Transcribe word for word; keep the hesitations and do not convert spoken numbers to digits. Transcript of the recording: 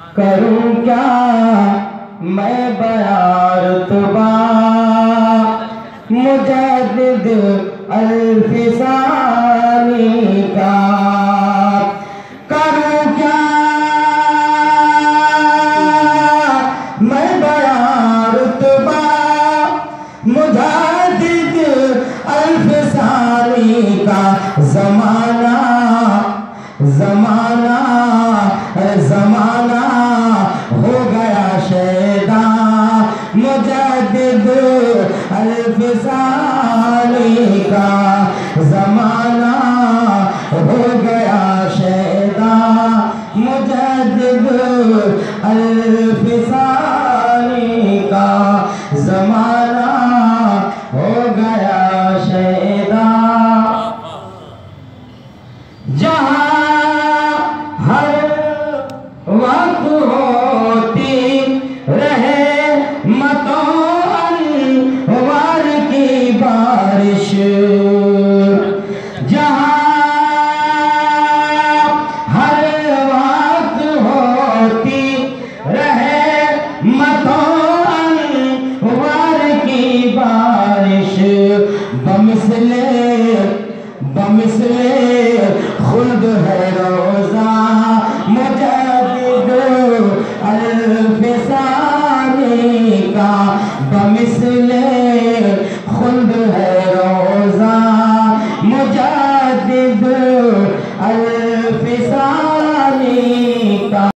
करूं क्या मैं बयार तुबा मुजद्दिद अल्फिसानी का। करूं क्या मैं बयार तुबा मुजद्दिद अल्फिसानी का। जमाना जमाना जमाना हो गया शैदा मुजद्दिद अल्फिसानी का। जमाना हो गया शैदा मुजद्दिद अल्फिसानी का। जमाना हो गया शैदा। जहाँ हर वक्त होती रहे मतों अनवार की बारिश। जहाँ हर वक्त होती रहे मतों अनवार की बारिश। बमिसले बमिसले खुल्द है रोज़ा मुजद्दिद अल्फिसानी का। बमिसले